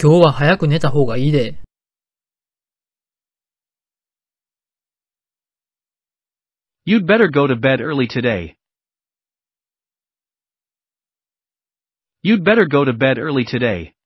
今日は早く寝た方がいいで。 You'd better go to bed early today. You'd better go to bed early today.